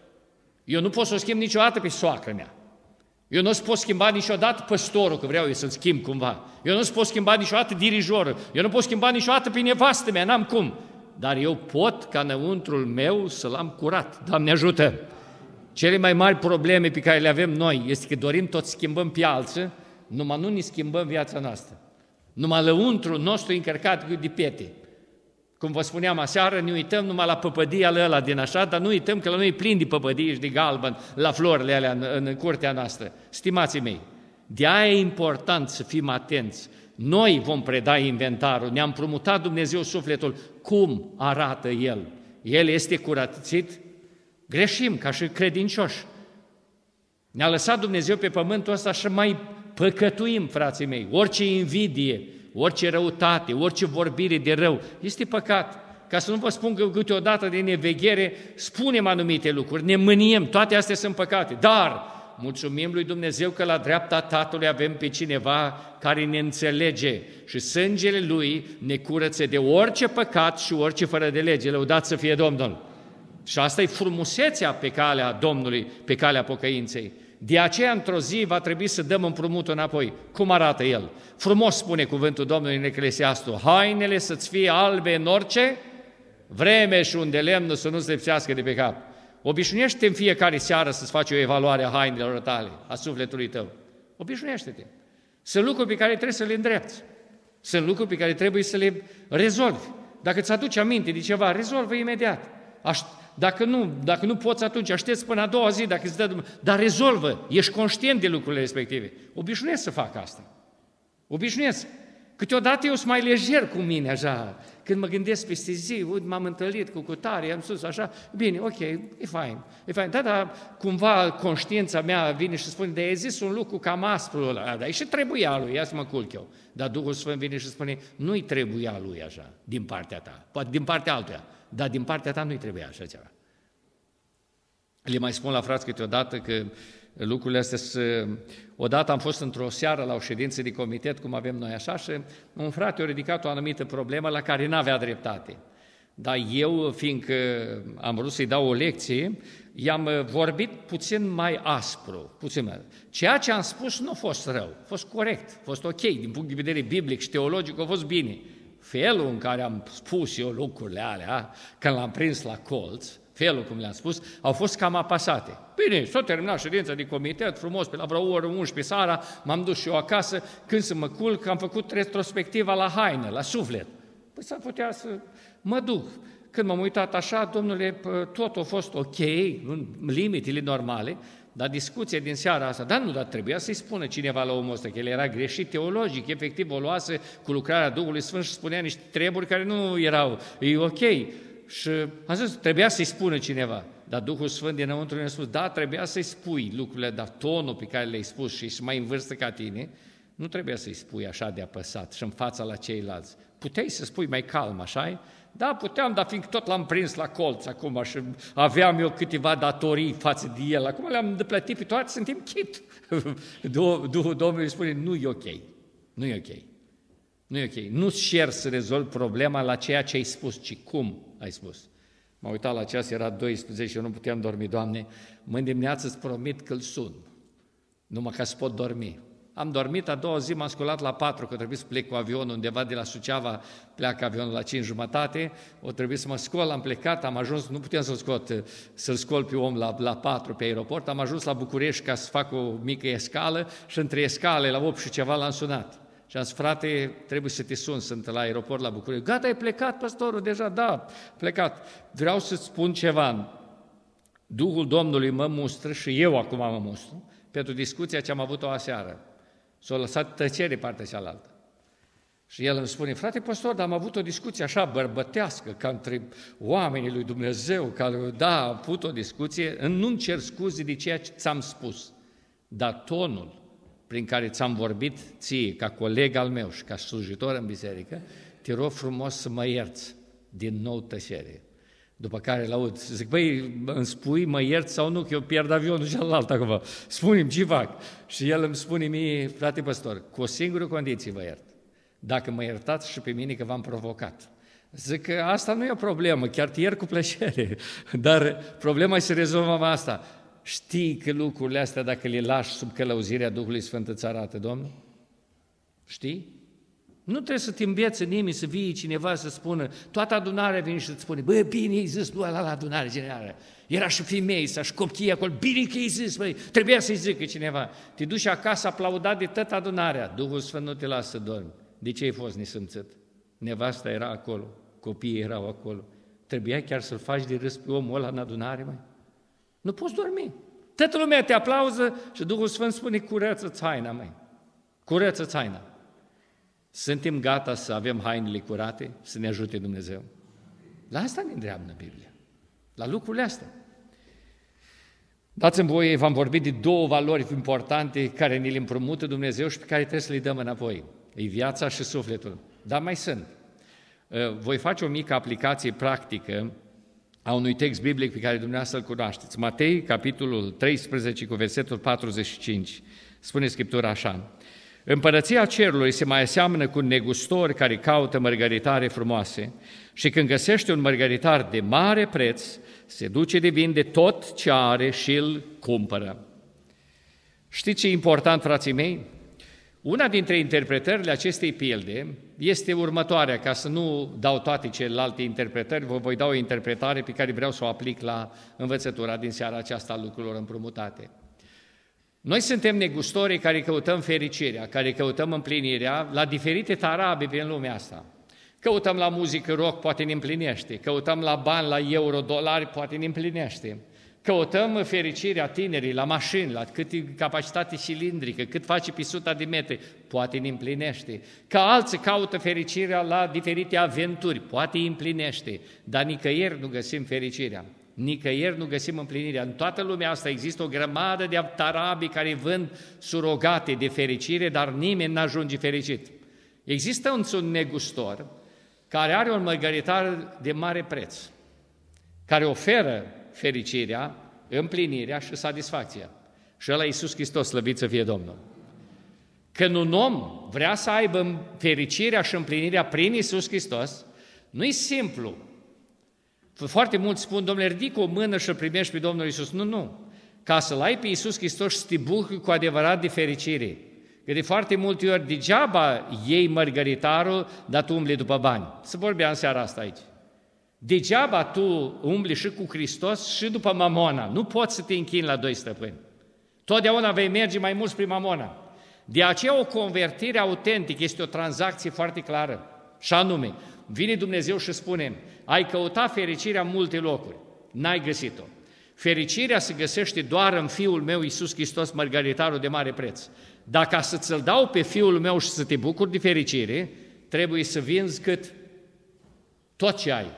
Eu nu pot să o schimb niciodată pe soacră mea. Eu nu pot schimba niciodată păstorul, că vreau eu să-l schimb cumva. Eu nu pot schimba niciodată dirijorul. Eu nu pot schimba niciodată pe nevastă mea, n-am cum. Dar eu pot ca înăuntrul meu să-l am curat. Doamne ajută! Cele mai mari probleme pe care le avem noi este că dorim tot să schimbăm pe alții, numai nu ne schimbăm viața noastră. Numai lăuntrul nostru încărcat de pete. Cum vă spuneam aseară, ne uităm numai la păpădia ăla din așa, dar nu uităm că la noi e plin de păpădii și de galben la florile alea în, în curtea noastră. Stimații mei, de-aia e important să fim atenți. Noi vom preda inventarul, ne-a împrumutat Dumnezeu sufletul. Cum arată El? El este curățit? Greșim ca și credincioși. Ne-a lăsat Dumnezeu pe pământul ăsta și mai păcătuim, frații mei. Orice invidie, orice răutate, orice vorbire de rău, este păcat. Ca să nu vă spun că câteodată de neveghere spunem anumite lucruri, ne mâniem, toate astea sunt păcate. Dar mulțumim lui Dumnezeu că la dreapta Tatălui avem pe cineva care ne înțelege și sângele Lui ne curăță de orice păcat și orice fără de lege. Lăudați să fie Domnul! Și asta e frumusețea pe calea Domnului, pe calea pocăinței. De aceea, într-o zi, va trebui să dăm împrumutul înapoi. Cum arată el? Frumos spune cuvântul Domnului în Eclesiastul, hainele să-ți fie albe în orice vreme și unde lemnul să nu se lipsească de pe cap. Obișnuiește-te în fiecare seară să-ți faci o evaluare a hainelor tale, a sufletului tău. Obișnuiește-te. Sunt lucruri pe care trebuie să le îndrepți. Sunt lucruri pe care trebuie să le rezolvi. Dacă îți aduci aminte de ceva, rezolvă imediat. Aș... Dacă nu, dacă nu poți, atunci aștepți până a doua zi, dacă îți dă Dumnezeu. Dar rezolvă, ești conștient de lucrurile respective. Obișnuiesc să fac asta. Obișnuiesc. Câteodată eu sunt mai lejer cu mine, așa. Când mă gândesc peste zi, uite, m-am întâlnit cu cutare, am spus așa, bine, ok, e fain, e fain. Da, dar cumva conștiința mea vine și spune, de ai zis un lucru cam aspru ăla, dar e și trebuia lui, ia să mă culc eu. Dar Duhul Sfânt vine și spune, nu-i trebuia lui așa, din partea ta, poate din partea altuia. Dar din partea ta nu-i trebuia așa ceva. Le mai spun la frați câteodată că lucrurile astea să... Odată am fost într-o seară la o ședință de comitet, cum avem noi așa, și un frate a ridicat o anumită problemă la care n-avea dreptate. Dar eu, fiindcă am vrut să-i dau o lecție, i-am vorbit puțin mai aspru, puțin mai... Ceea ce am spus nu a fost rău, a fost corect, a fost ok, din punct de vedere biblic și teologic a fost bine. felul în care am spus eu lucrurile alea, când l-am prins la colț, felul cum le-am spus, au fost cam apăsate. Bine, s-a terminat ședința de comitet, frumos, pe la vreo oră, unsprezece seara, m-am dus și eu acasă, când să mă culc, am făcut retrospectiva la haină, la suflet. Păi s-ar putea să mă duc. Când m-am uitat așa, domnule, tot a fost ok, în limitele normale, dar discuția din seara asta, dar nu, dar trebuia să-i spună cineva la omul ăsta, că el era greșit teologic, efectiv o luase cu lucrarea Duhului Sfânt și spunea niște treburi care nu erau, e ok. Și am zis, trebuia să-i spună cineva, dar Duhul Sfânt dinăuntru ne-a spus, da, trebuia să-i spui lucrurile, dar tonul pe care le-ai spus și ești mai în vârstă ca tine, nu trebuia să-i spui așa de apăsat și în fața la ceilalți. Puteai să spui mai calm, așa-i? Da, puteam, dar fiindcă tot l-am prins la colț acum și aveam eu câteva datorii față de el, acum le-am deplătit pe toate, suntem chit. Duhul Domnului spune, nu e ok, nu e ok, nu e ok, nu-ți cer să rezolvi problema la ceea ce ai spus, ci cum ai spus. M-am uitat la ceas, era douăsprezece și eu nu puteam dormi, Doamne, mâine dimineață îți promit că îl sun, numai ca să pot dormi. Am dormit, a doua zi m-am sculat la patru, că trebuie să plec cu avionul undeva de la Suceava, pleacă avionul la cinci jumătate, o trebuie să mă scol, am plecat, am ajuns, nu puteam să-l scot, să-l scol pe om la, la patru pe aeroport, am ajuns la București ca să fac o mică escală și între escale, la opt și ceva, l-am sunat. Și am zis, frate, trebuie să te sun, sunt la aeroport la București. Gata, ai plecat, păstorul, deja, da, plecat. Vreau să-ți spun ceva, Duhul Domnului mă mustră și eu acum mă mustru pentru discuția ce am avut-o aseară. S-a lăsat tăcere partea cealaltă. Și el îmi spune, frate păstor, dar am avut o discuție așa bărbătească, ca între oamenii lui Dumnezeu, ca da, am avut o discuție, nu-mi cer scuze de ceea ce ți-am spus, dar tonul prin care ți-am vorbit ție, ca coleg al meu și ca slujitor în biserică, te rog frumos să mă ierți. Din nou tăcere. După care l-aud, zic, băi, îmi spui, mă ierți sau nu, că eu pierd avionul celălalt acum, spune-mi ce fac. Și el îmi spune mie, frate păstor, cu o singură condiție vă iert, dacă mă iertați și pe mine că v-am provocat. Zic că asta nu e o problemă, chiar te iert cu plăcere, dar problema e să rezolvăm asta. Știi că lucrurile astea, dacă le lași sub călăuzirea Duhului Sfânt, îți arată Domnul? Știi? Nu trebuie să te îmbețe nimeni, să vii cineva să spună, toată adunarea vine și să-ți spune, bă, bine ai zis, nu la adunare generală, era și femei, și copchii acolo, bine că ai zis, băi, trebuia să-i zică cineva. Te duci acasă aplaudat de toată adunarea, Duhul Sfânt nu te lasă să dormi. De ce ai fost nesâmțit? Nevasta era acolo, copiii erau acolo. Trebuia chiar să-l faci de râs pe omul ăla în adunare, măi? Nu poți dormi. Toată lumea te aplauză și Duhul Sfânt spune, curăță-ți haina, măi, curăță-ți haina. Suntem gata să avem hainele curate, să ne ajute Dumnezeu? La asta ne îndreamnă Biblia, la lucrurile astea. Dați-mi voie, v-am vorbit de două valori importante care ne le împrumută Dumnezeu și pe care trebuie să le dăm înapoi. E viața și sufletul. Dar mai sunt. Voi face o mică aplicație practică a unui text biblic pe care dumneavoastră îl cunoașteți. Matei, capitolul treisprezece, cu versetul patruzeci și cinci. Spune Scriptura așa: Împărăția cerului se mai aseamănă cu un negustor care caută mărgăritare frumoase și când găsește un mărgăritar de mare preț, se duce de vinde tot ce are și îl cumpără. Știți ce e important, frații mei? Una dintre interpretările acestei pilde este următoarea, ca să nu dau toate celelalte interpretări, vă voi da o interpretare pe care vreau să o aplic la învățătura din seara aceasta a lucrurilor împrumutate. Noi suntem negustorii care căutăm fericirea, care căutăm împlinirea la diferite tarabe prin lumea asta. Căutăm la muzică rock, poate ne împlinește. Căutăm la bani, la euro, dolari, poate ne împlinește. Căutăm fericirea tinerii la mașini, la cât e capacitate cilindrică, cât face pe suta de metri, poate ne împlinește. Ca alții caută fericirea la diferite aventuri, poate îi împlinește, dar nicăieri nu găsim fericirea. Nicăieri nu găsim împlinirea. În toată lumea asta există o grămadă de tarabi care vând surogate de fericire, dar nimeni n-ajunge fericit. Există însă un negustor care are un mărgăritar de mare preț, care oferă fericirea, împlinirea și satisfacția. Și ăla Iisus Hristos, slăvit să fie Domnul. Când un om vrea să aibă fericirea și împlinirea prin Iisus Hristos, nu-i simplu. Foarte mulți spun, Domnule, ridică o mână și îl primești pe Domnul Iisus. Nu, nu. Ca să-L ai pe Iisus Hristos și să te bucuri cu adevărat de fericire. Că de foarte multe ori degeaba iei mărgăritarul, dar tu umbli după bani. Să vorbeam seara asta aici. Degeaba tu umbli și cu Hristos și după mamona. Nu poți să te închini la doi stăpâni. Totdeauna vei merge mai mult spre mamona. De aceea o convertire autentică este o tranzacție foarte clară. Și anume, vine Dumnezeu și spune, ai căutat fericirea în multe locuri, n-ai găsit-o. Fericirea se găsește doar în Fiul meu, Iisus Hristos, mărgăritarul de mare preț. Dacă să ți-l dau pe Fiul meu și să te bucuri de fericire, trebuie să vinzi cât? Tot ce ai.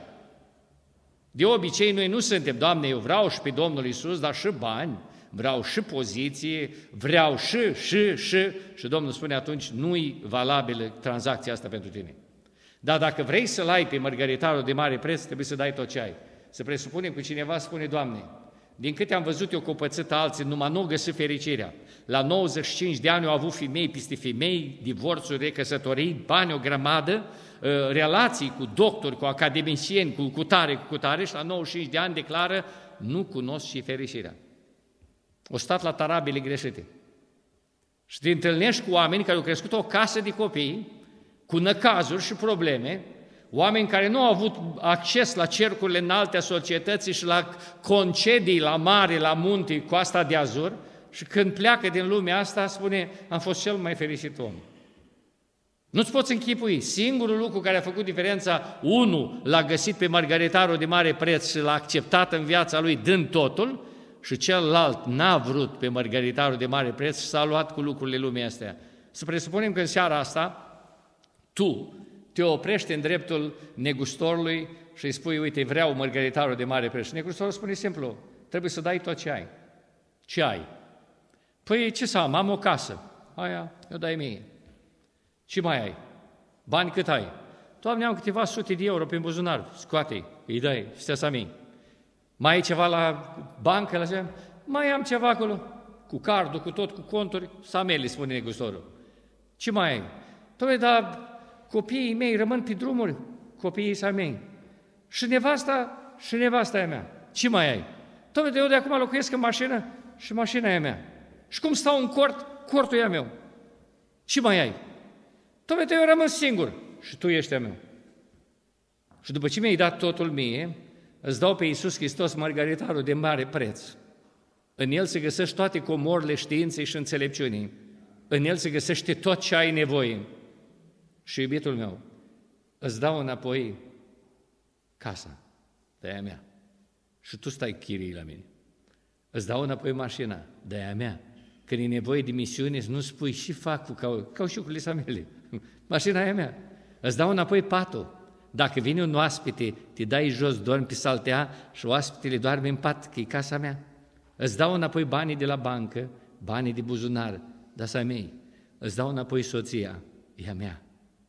De obicei, noi nu suntem, Doamne, eu vreau și pe Domnul Iisus, dar și bani, vreau și poziție, vreau și, și, și, și Domnul spune atunci, nu-i valabilă tranzacția asta pentru tine. Dar dacă vrei să-l ai pe mărgăritarul de mare preț, trebuie să dai tot ce ai. Să presupunem că cineva spune, Doamne, din câte am văzut eu cu pățât alții, numai nu au găsit fericirea. La nouăzeci și cinci de ani au avut femei peste femei, divorțuri, recăsătorii, bani, o grămadă, relații cu doctori, cu academicieni, cu cutare, cu cutare și la nouăzeci și cinci de ani declară, nu cunosc și fericirea. O stat la tarabile greșite. Și te întâlnești cu oameni care au crescut o casă de copii, cu năcazuri și probleme, oameni care nu au avut acces la cercurile înalte a societății și la concedii, la mare, la munte, cu asta de azur, și când pleacă din lumea asta, spune, am fost cel mai fericit om. Nu-ți poți închipui. Singurul lucru care a făcut diferența, unul l-a găsit pe mărgăritarul de mare preț și l-a acceptat în viața lui dând totul, și celălalt n-a vrut pe mărgăritarul de mare preț și s-a luat cu lucrurile lumii astea. Să presupunem că în seara asta tu te oprești în dreptul negustorului și îi spui, uite, vreau mărgăritarul de mare preț. Și negustorul spune simplu, trebuie să dai tot ce ai. Ce ai? Păi ce să am? Am o casă. Aia, eu dai mie. Ce mai ai? Bani cât ai? Doamne, am câteva sute de euro pe buzunar. Scoate-i, îi dai, stea să mii. Mai ai ceva la bancă? La ce? Mai am ceva acolo. Cu cardul, cu tot, cu conturi. Sameli, spune negustorul. Ce mai ai? Doamne, dar copiii mei rămân pe drumuri. Copiii sa mei. Și nevasta, și nevasta e a mea. Ce mai ai? Doamne, eu de acum locuiesc în mașină și mașina e a mea. Și cum stau în cort, cortul e a meu. Ce mai ai? Doamne, eu rămân singur și tu ești a meu. Și după ce mi-ai dat totul mie, îți dau pe Iisus Hristos mărgăritarul de mare preț. În El se găsește toate comorile științei și înțelepciunii. În El se găsește tot ce ai nevoie. Și, iubitul meu, îți dau înapoi casa, de-aia mea. Și tu stai chirii la mine. Îți dau înapoi mașina, de-aia mea. Când e nevoie de misiune, nu spui și fac cu cau, caușucurile mele. Mașina e mea. Îți dau înapoi patul. Dacă vine un oaspete, te dai jos, dormi pe saltea și oaspetele doarme în pat, că e casa mea. Îți dau înapoi banii de la bancă, banii de buzunar, dar să mei. Îți dau înapoi soția, e a mea.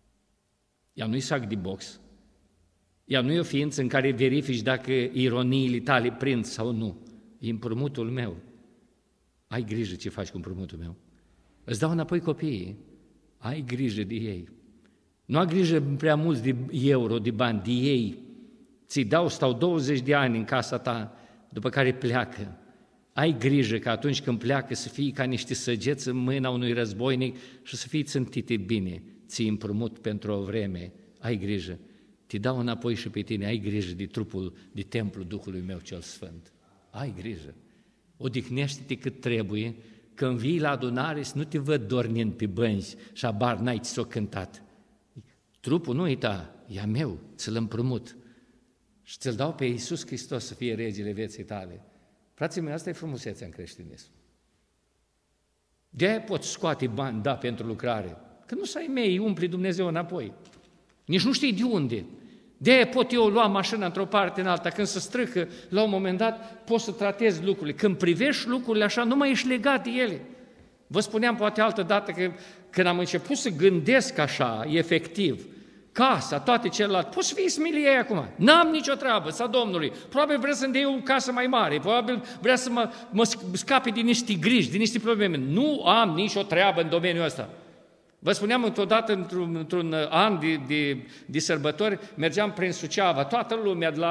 Ea nu-i sac de box. Ea nu e o ființă în care verifici dacă ironiile tale prind sau nu. E împrumutul meu. Ai grijă ce faci cu împrumutul meu. Îți dau înapoi copiii. Ai grijă de ei. Nu ai grijă prea mulți de euro, de bani, de ei. Ți-i dau, stau douăzeci de ani în casa ta, după care pleacă. Ai grijă că atunci când pleacă să fii ca niște săgeți în mâna unui războinic și să fii țintite bine. Ți-i împrumut pentru o vreme. Ai grijă. Te dau înapoi și pe tine. Ai grijă de trupul, de templul Duhului meu cel Sfânt. Ai grijă. Odihnește-te cât trebuie. Când vii la adunare să nu te văd dornind pe bănci și abar n-ai ți s-o cântat. Trupul nu uita, e a meu, ți-l împrumut și ți-l dau pe Iisus Hristos să fie regele vieții tale. Frații mei, asta e frumusețea în creștinism. De-aia poți scoate bani, da, pentru lucrare, că nu să ai mei, umpli Dumnezeu înapoi. Nici nu știi de unde. De-aia pot eu lua mașina într-o parte în alta, când se strâcă, la un moment dat, poți să tratezi lucrurile. Când privești lucrurile așa, nu mai ești legat de ele. Vă spuneam poate altă dată că când am început să gândesc așa, efectiv, casa, toate celelalte, poți să fii smilie acum. N-am nicio treabă, sa Domnului. Probabil vrea să-mi dea o casă mai mare, probabil vrea să mă, mă scape din niște griji, din niște probleme. Nu am nicio treabă în domeniul ăsta. Vă spuneam într-odată, într-un, într-un an de, de, de sărbători, mergeam prin Suceava, toată lumea de la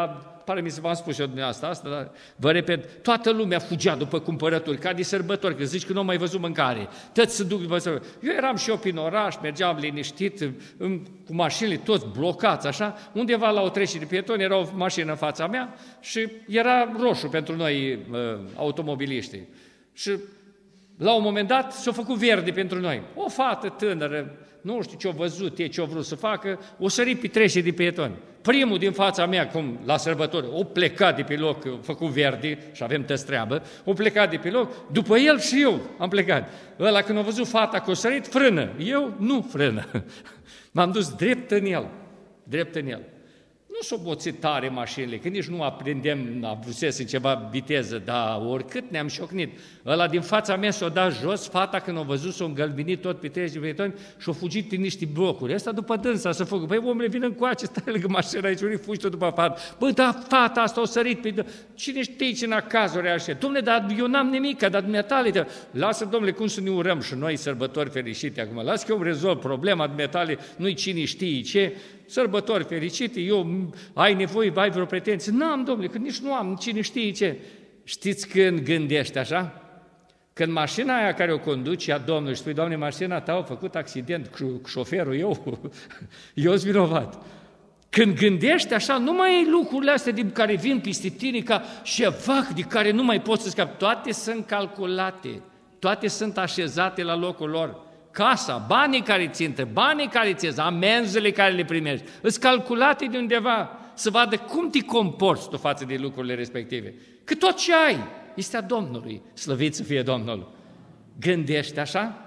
pare mi se v-am spus eu dumneavoastră asta, dar vă repet, toată lumea fugea după cumpărături, ca de sărbători, că zici că nu au mai văzut mâncare, toți se duc după sărbători. Eu eram și eu prin oraș, mergeam liniștit, cu mașinile toți blocați, așa, undeva la o trecere de pietoni era o mașină în fața mea și era roșu pentru noi automobiliștii. Și la un moment dat s-a făcut verde pentru noi. O fată tânără, nu știu ce-a văzut e, ce-a vrut să facă, o sărit pe trecere de pietoni. Primul din fața mea, cum la sărbători, o plecat de pe loc, a făcut verde și avem tăți treabă, o plecat de pe loc, după el și eu am plecat. Ăla când a văzut fata că a sărit, frână. Eu nu frână. M-am dus drept în el, drept în el. Nu s-o boțit tare mașinile, că nici nu aprindem, avusese ceva viteză, dar oricât ne-am șocnit. Ăla din fața mea s-o dat jos, fata când o văzut s-o îngălbinit tot pe treci de pietoni și o fugit din niște blocuri. Asta după dânsa să fugă. Păi omule, vină încoace, stai lângă mașina aici, ori fugi după fată. Băi, da, fata asta o sărit pe... Cine știe ce cazuri așa? Dom'le, dar eu n-am nimic, dar dumneatale... Lasă, dom'le, cum să ne urăm și noi sărbători fericite acum? Lasă că eu îmi rezolv problema dumneatale, nu-i cine știe ce... Sărbători fericite, eu ai nevoie, ai vreo pretenție? N-am, domnule, că nici nu am, cine știe ce. Știți când gândești așa? Când mașina aia care o conduce a Domnului și spui, Doamne, mașina ta a făcut accident cu șoferul, eu, eu sunt vinovat. Când gândești așa, nu mai ai lucrurile astea din care vin peste tine ca șevac de care nu mai poți să scapi. Toate sunt calculate, toate sunt așezate la locul lor. Casa, banii care țintă, banii care țezi, amenzile care le primești, îți calculate de undeva să vadă cum te comporți tu față de lucrurile respective. Că tot ce ai este a Domnului, slăvit să fie Domnul. Gândește așa?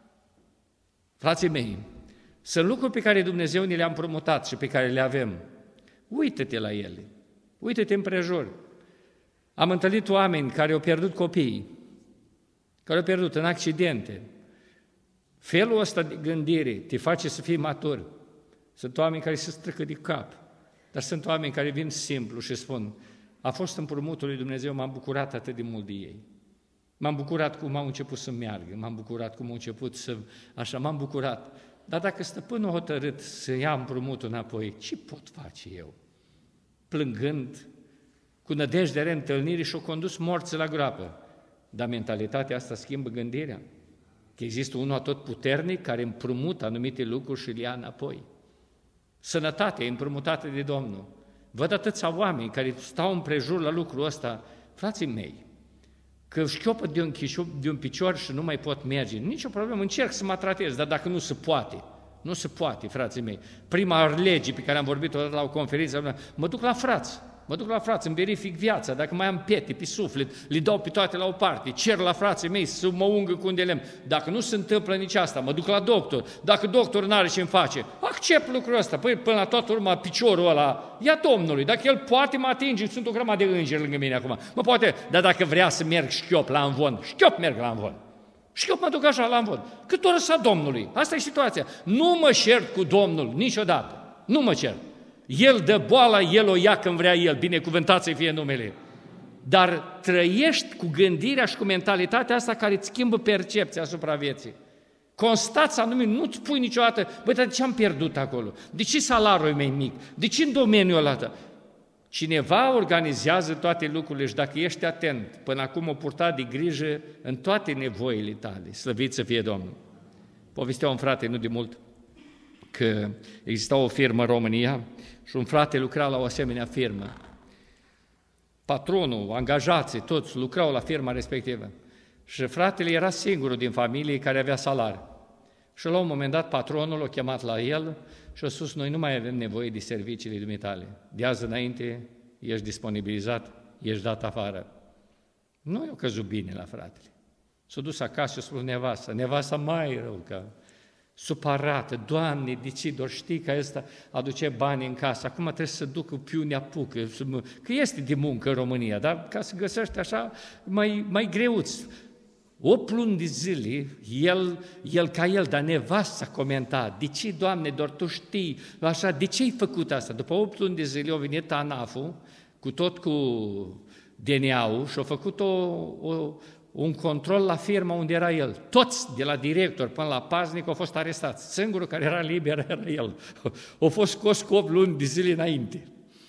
Frații mei, sunt lucruri pe care Dumnezeu ni le-a împrumutat și pe care le avem. Uită-te la ele, uită-te împrejur. Am întâlnit oameni care au pierdut copiii, care au pierdut în accidente. Felul ăsta de gândire te face să fii matur. Sunt oameni care se străcă de cap, dar sunt oameni care vin simplu și spun, a fost împrumutul lui Dumnezeu, m-am bucurat atât de mult de ei. M-am bucurat cum au început să meargă, m-am bucurat cum au început să... Așa, m-am bucurat. Dar dacă stăpânul a hotărât să ia împrumutul înapoi, ce pot face eu? Plângând, cu nădejde reîntâlnire și-o condus morți la groapă. Dar mentalitatea asta schimbă gândirea. Că există unul atotputernic care împrumută anumite lucruri și le ia înapoi. Sănătatea e împrumutată de Domnul. Văd atâția oameni care stau împrejur la lucrul ăsta, frații mei, că șchiopă de un, chișop, de un picior și nu mai pot merge. Nici o problemă, încerc să mă tratez, dar dacă nu se poate, nu se poate, frații mei. Prima lege pe care am vorbit odată la o conferință, mă duc la frați. Mă duc la frați, îmi verific viața, dacă mai am pete pe suflet, le dau pe toate la o parte, cer la frații mei să mă ungă cu un de lemn. Dacă nu se întâmplă nici asta, mă duc la doctor. Dacă doctorul n-are ce-mi face, accept lucrul ăsta. Păi până la toată urma, piciorul ăla, ia Domnului. Dacă el poate, mă atinge, sunt o grămadă de îngeri lângă mine acum. Mă poate, dar dacă vrea să merg șchiop la învon, șchiop merg la învon. Șchiop mă duc așa la învon. Cât o răsa Domnului. Asta e situația. Nu mă cert cu Domnul niciodată. Nu mă cert. El dă boala, El o ia când vrea El, binecuvântat să fie numele. Dar trăiești cu gândirea și cu mentalitatea asta care îți schimbă percepția asupra vieții. Constați anume, nu-ți spui niciodată, băi, dar de ce am pierdut acolo? De ce salariul e mai mic? De ce în domeniul ăla? Cineva organizează toate lucrurile și dacă ești atent, până acum o purta de grijă în toate nevoile tale. Slăvit să fie Domnul. Povestea un frate nu de mult că exista o firmă în România și un frate lucra la o asemenea firmă. Patronul, angajații, toți lucrau la firma respectivă. Și fratele era singurul din familie care avea salariu. Și la un moment dat patronul l-a chemat la el și a spus, noi nu mai avem nevoie de serviciile dumitale. De azi înainte ești disponibilizat, ești dat afară. Nu i-a căzut bine la fratele. S-a dus acasă și a spus nevasta, nevasta mai rău ca supărată, Doamne, de ce doar știi că ăsta aduce bani în casă, acum trebuie să ducă piunea apucă, că este de muncă în România, dar ca să găsești așa mai, mai greuți. Opt luni de zile, el, el ca el, dar nevasta comenta, de ce, Doamne, doar Tu știi, așa, de ce ai făcut asta? După opt luni de zile a venit ANAF-ul, cu tot cu D N A-ul și a făcut o, o, un control la firma unde era el. Toți, de la director până la paznic, au fost arestați. Singurul care era liber era el. A fost scos cu opt luni de zile înainte.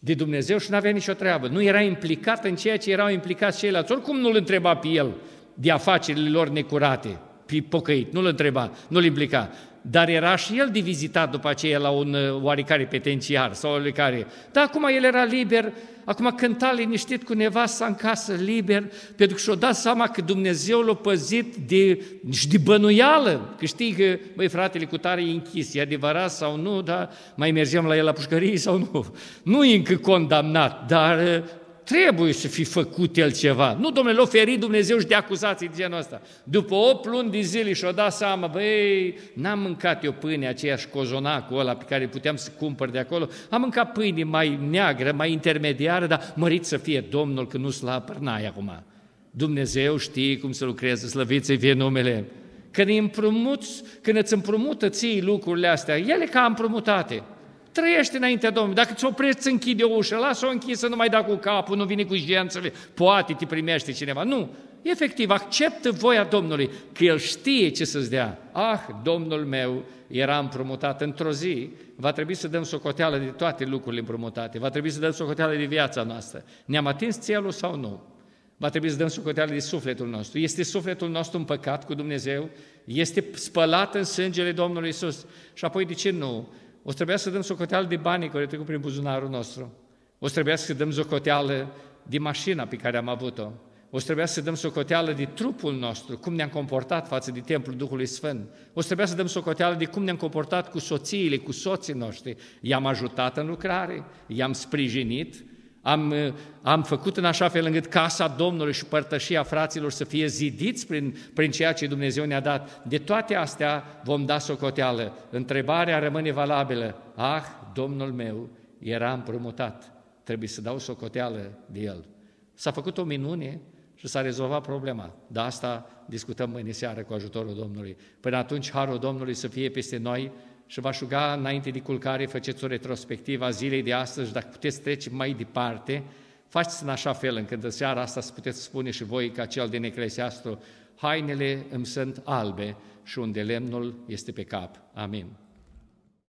de Dumnezeu și nu avea nicio treabă. Nu era implicat în ceea ce erau implicați ceilalți. Oricum nu-l întreba pe el de afacerile lor necurate, pe pocăit, nu-l întreba, nu-l implica. Dar era și el divizitat după aceea la un oarecare penitenciar sau oarecare. Dar acum el era liber, acum cânta liniștit cu nevasta în casă, liber, pentru că și-o dat seama că Dumnezeu l-a păzit de, și de bănuială, că știi că, băi, fratele cu tare e închis, e adevărat sau nu, dar mai mergeam la el la pușcărie sau nu. Nu e încă condamnat, dar trebuie să fi făcut el ceva. Nu, domnule, l-a ferit Dumnezeu și de acuzații de genul ăsta. După opt luni de zile și-o dat seama, băi, n-am mâncat eu pâine aceeași cozonacul ăla pe care puteam să cumpăr de acolo, am mâncat pâine mai neagră, mai intermediară, dar mărit să fie Domnul, că nu slab părnai acum. Dumnezeu știe cum să lucreze, slăvit să fie numele. Când îi împrumuți, când îți împrumută ție lucrurile astea, ele ca împrumutate. Trăiește înaintea Domnului. Dacă ți-o oprești, îți închide o ușă, lasă-o închisă, nu mai da cu capul, nu vine cu jențele, poate te primește cineva. Nu, efectiv, acceptă voia Domnului, că El știe ce să-ți dea. Ah, Domnul meu era împrumutat într-o zi, va trebui să dăm socoteală de toate lucrurile împrumutate, va trebui să dăm socoteală de viața noastră. Ne-am atins țielul sau nu? Va trebui să dăm socoteală de sufletul nostru. Este sufletul nostru împăcat cu Dumnezeu? Este spălat în sângele Domnului Iisus? Și apoi de ce nu? O să trebuia să dăm socoteală de banii care trecut prin buzunarul nostru. O să trebuia să dăm socoteală de mașina pe care am avut-o. O să trebuia să dăm socoteală de trupul nostru, cum ne-am comportat față de templul Duhului Sfânt. O să trebuia să dăm socoteală de cum ne-am comportat cu soțiile, cu soții noștri. I-am ajutat în lucrare, i-am sprijinit, am, am făcut în așa fel încât casa Domnului și părtășia fraților să fie zidiți prin, prin ceea ce Dumnezeu ne-a dat. De toate astea vom da socoteală. Întrebarea rămâne valabilă. Ah, Domnul meu era împrumutat. Trebuie să dau socoteală de El. S-a făcut o minune și s-a rezolvat problema. De asta discutăm mâine seară cu ajutorul Domnului. Până atunci, harul Domnului să fie peste noi și v-aș ruga înainte de culcare, faceți o retrospectivă a zilei de astăzi, dacă puteți trece mai departe, faceți în așa fel încât în seara asta să puteți spune și voi ca cel din Eclesiastru, hainele îmi sunt albe și unde lemnul este pe cap. Amin.